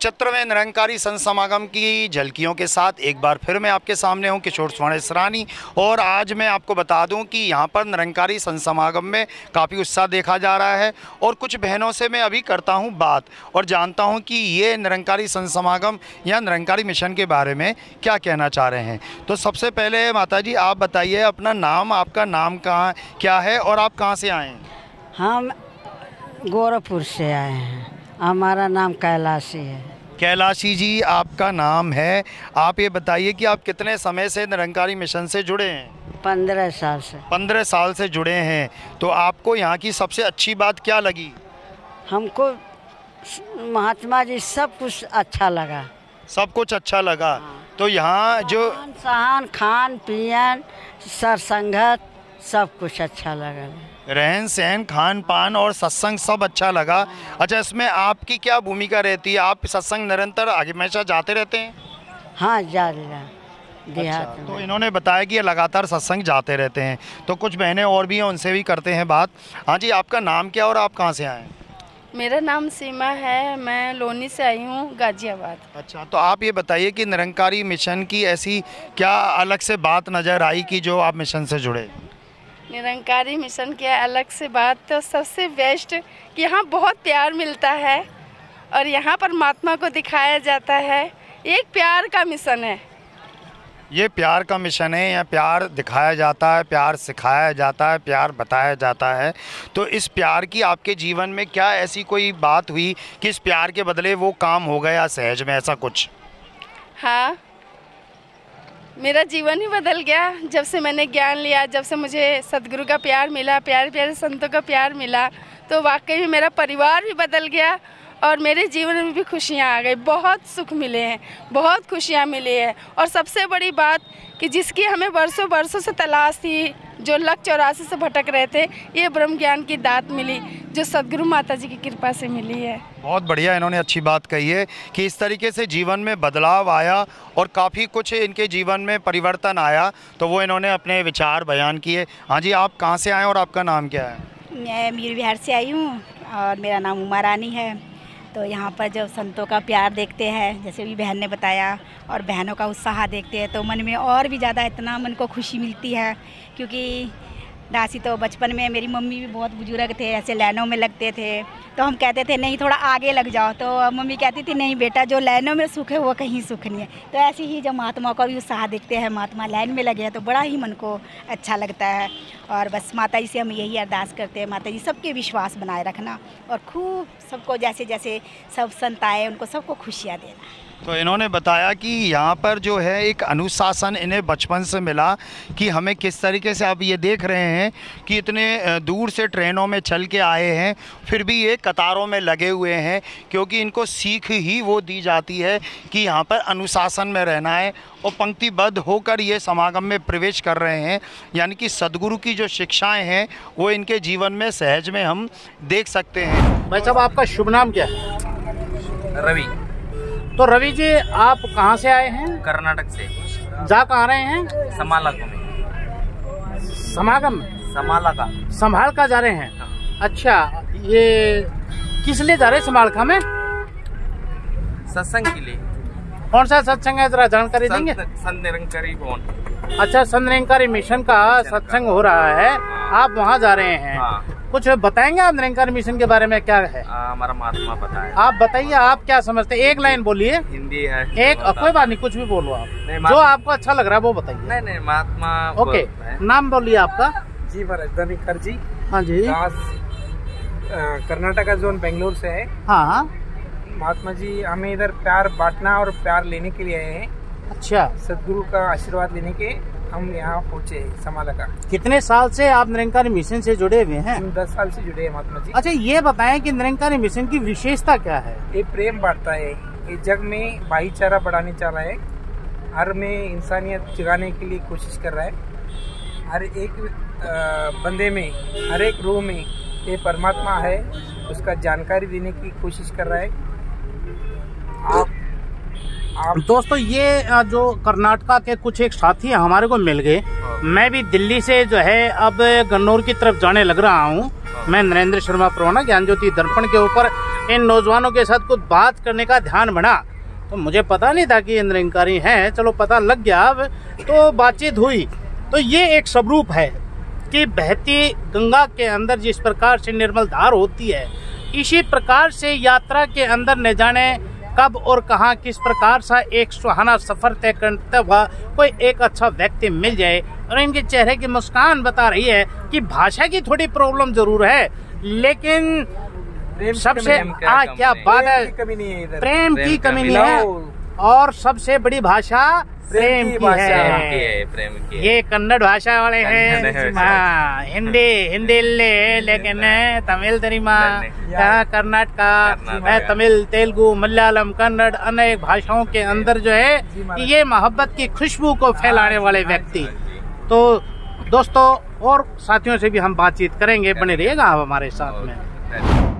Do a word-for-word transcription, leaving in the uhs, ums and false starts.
पचहत्तरवें निरंकारी संत समागम की झलकियों के साथ एक बार फिर मैं आपके सामने हूं, किशोर स्वर्ण सरानी। और आज मैं आपको बता दूं कि यहां पर निरंकारी संत समागम में काफ़ी उत्साह देखा जा रहा है। और कुछ बहनों से मैं अभी करता हूं बात और जानता हूं कि ये निरंकारी संत समागम या निरंकारी मिशन के बारे में क्या कहना चाह रहे हैं। तो सबसे पहले माता जी आप बताइए अपना नाम, आपका नाम कहाँ क्या है और आप कहाँ से आए हैं? हम गोरखपुर से आए हैं, हमारा नाम कैलाशी है। कैलाशी जी आपका नाम है। आप ये बताइए कि आप कितने समय से निरंकारी मिशन से जुड़े हैं? पंद्रह साल से। पंद्रह साल से जुड़े हैं। तो आपको यहाँ की सबसे अच्छी बात क्या लगी? हमको महात्मा जी सब कुछ अच्छा लगा। सब कुछ अच्छा लगा। तो यहाँ जो सहन खान पियन सरसंगत सब कुछ अच्छा लगा, रहन सहन खान पान और सत्संग सब अच्छा लगा। अच्छा, इसमें आपकी क्या भूमिका रहती है? आप सत्संग निरंतर आगे हमेशा जाते रहते हैं? हाँ, जा रहा देहात अच्छा, तो इन्होंने बताया कि ये लगातार सत्संग जाते रहते हैं। तो कुछ बहनें और भी हैं, उनसे भी करते हैं बात। हाँ जी, आपका नाम क्या और आप कहाँ से आए? मेरा नाम सीमा है, मैं लोनी से आई हूँ, गाजियाबाद। अच्छा, तो आप ये बताइए कि निरंकारी मिशन की ऐसी क्या अलग से बात नज़र आई कि जो आप मिशन से जुड़े? निरंकारी मिशन की अलग से बात तो सबसे बेस्ट कि यहाँ बहुत प्यार मिलता है और यहाँ परमात्मा को दिखाया जाता है। एक प्यार का मिशन है, ये प्यार का मिशन है। या प्यार दिखाया जाता है, प्यार सिखाया जाता है, प्यार बताया जाता है। तो इस प्यार की आपके जीवन में क्या ऐसी कोई बात हुई कि इस प्यार के बदले वो काम हो गया सहज में, ऐसा कुछ? हाँ, मेरा जीवन ही बदल गया जब से मैंने ज्ञान लिया, जब से मुझे सदगुरु का प्यार मिला, प्यारे प्यारे संतों का प्यार मिला। तो वाकई में मेरा परिवार भी बदल गया और मेरे जीवन में भी खुशियाँ आ गई। बहुत सुख मिले हैं, बहुत खुशियाँ मिली है। और सबसे बड़ी बात कि जिसकी हमें वर्षों वर्षों से तलाश थी, जो लक चौरासी से भटक रहे थे, ये ब्रह्म ज्ञान की दात मिली जो सदगुरु माता जी की कृपा से मिली है। बहुत बढ़िया, इन्होंने अच्छी बात कही है कि इस तरीके से जीवन में बदलाव आया और काफ़ी कुछ इनके जीवन में परिवर्तन आया। तो वो इन्होंने अपने विचार बयान किए। हाँ जी, आप कहाँ से आए और आपका नाम क्या है? मैं मीर बिहार से आई हूँ और मेरा नाम उमा रानी है। तो यहाँ पर जब संतों का प्यार देखते हैं, जैसे भी बहन ने बताया, और बहनों का उत्साह देखते हैं तो मन में और भी ज़्यादा इतना मन को खुशी मिलती है। क्योंकि दासी तो बचपन में मेरी मम्मी भी बहुत बुजुर्ग थे, ऐसे लाइनों में लगते थे तो हम कहते थे नहीं थोड़ा आगे लग जाओ, तो मम्मी कहती थी नहीं बेटा, जो लाइनों में सुख है वो कहीं सुख नहीं है। तो ऐसे ही जब महात्मा का भी उत्साह देखते हैं, महात्मा लाइन में लगे हैं, तो बड़ा ही मन को अच्छा लगता है। और बस माता जी से हम यही अरदास करते हैं, माता जी सबके विश्वास बनाए रखना और खूब सबको जैसे जैसे सब संत आए उनको सबको खुशियाँ देना। तो इन्होंने बताया कि यहाँ पर जो है एक अनुशासन इन्हें बचपन से मिला कि हमें किस तरीके से, आप ये देख रहे हैं कि इतने दूर से ट्रेनों में चल के आए हैं, फिर भी ये कतारों में लगे हुए हैं, क्योंकि इनको सीख ही वो दी जाती है कि यहाँ पर अनुशासन में रहना है और पंक्तिबद्ध होकर ये समागम में प्रवेश कर रहे हैं। यानी कि सदगुरु की जो शिक्षाएँ हैं वो इनके जीवन में सहज में हम देख सकते हैं। भाई साहब, आपका शुभ नाम क्या है? रवि। तो रवि जी, आप कहाँ से आए हैं? कर्नाटक से। जा कहाँ रहे हैं? समालका में। समागम? समालका। संभाल का जा रहे हैं। अच्छा, ये किस लिए जा रहे हैं समालका में? सत्संग के लिए। कौन सा सत्संग है, जरा जानकारी देंगे? संत निरंकारी भवन। अच्छा, संत निरंकारी मिशन का सत्संग हो रहा है, आप वहाँ जा रहे हैं। हाँ। कुछ बताएंगे आप निरंकारी मिशन के बारे में, क्या है? हमारा महात्मा पता है। आप बताइए, आप क्या समझते हैं? एक लाइन बोलिए। हिंदी है। एक, कोई बात नहीं, कुछ भी बोलो आप, जो आपको अच्छा लग रहा है वो बताइए। नहीं नहीं, महात्मा। ओके, नाम बोलिए आपका। जी धनिकर जी। हाँ जी। कर्नाटका जोन बेंगलोर से है। हाँ। महात्मा जी हमें इधर प्यार बांटना और प्यार लेने के लिए आए हैं। अच्छा। सदगुरु का आशीर्वाद लेने के हम यहाँ पहुँचे हैं समालका। कितने साल से आप निरंकारी मिशन से जुड़े हुए हैं? हम दस साल से जुड़े हैं महात्मा जी। अच्छा, ये बताएं कि निरंकारी मिशन की विशेषता क्या है? ये प्रेम बांटता है, ये जग में भाईचारा बढ़ाने चाह रहा है, हर में इंसानियत जगाने के लिए कोशिश कर रहा है। हर एक बंदे में, हर एक रूह में ये परमात्मा है, उसका जानकारी देने की कोशिश कर रहा है। आप आप दोस्तों ये जो कर्नाटका के कुछ एक साथी हमारे को मिल गए। मैं भी दिल्ली से जो है अब गन्नौर की तरफ जाने लग रहा हूँ। मैं नरेंद्र शर्मा प्रोना ज्ञान ज्योति दर्पण के ऊपर इन नौजवानों के साथ कुछ बात करने का ध्यान बना, तो मुझे पता नहीं था कि ये निरंकारी हैं। चलो पता लग गया अब, तो बातचीत हुई। तो ये एक स्वरूप है कि बहती गंगा के अंदर जिस प्रकार से निर्मल धार होती है, इसी प्रकार से यात्रा के अंदर न जाने कब और कहां किस प्रकार सा एक सुहाना सफर तय करते हुआ कोई एक अच्छा व्यक्ति मिल जाए। और इनके चेहरे की मुस्कान बता रही है कि भाषा की थोड़ी प्रॉब्लम जरूर है, लेकिन सबसे आ, क्या बात है, प्रेम की कमी नहीं है। और सबसे बड़ी भाषा प्रेम की है, प्रेम की। ये कन्नड़ भाषा वाले हैं। हाँ, हिंदी हिंदी ले, लेकिन तमिल तरीमा, कर्नाटका, तमिल, तेलुगु, मलयालम, कन्नड़, अनेक भाषाओं के अंदर जो है ये मोहब्बत की खुशबू को फैलाने वाले व्यक्ति। तो दोस्तों और साथियों से भी हम बातचीत करेंगे, बने रहिएगा आप हमारे साथ में।